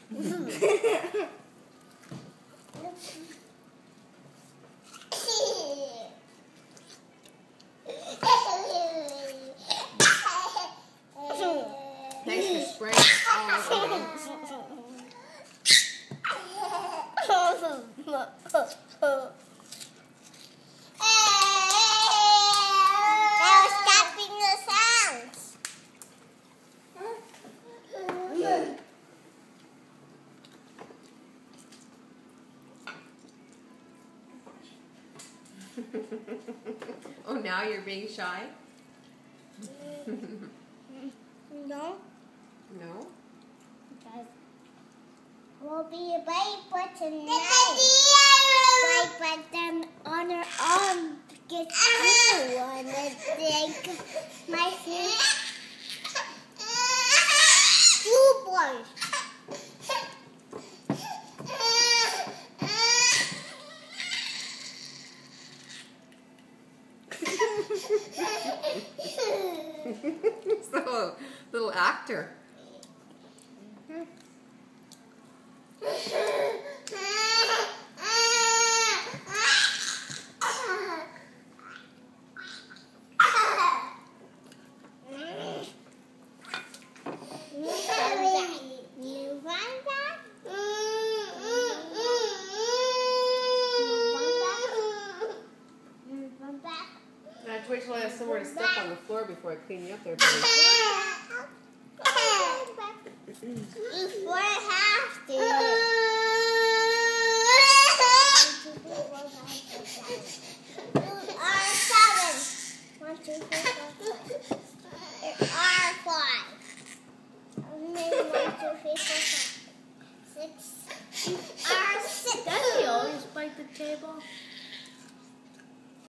Thanks for spraying all over me. Oh, now you're being shy? No. No? Because we'll be a baby tonight. But then on her arm gets you and it's like my feet. Two boys. So, little actor. I have to wait till I have somewhere to step on the floor before I clean you up there, buddy. Before I have to. 7. 1, 2, 3, 4, 5. There are 5. Maybe 1, 2, 3, 4, 5. 6. There are 6. Does he always bite the table?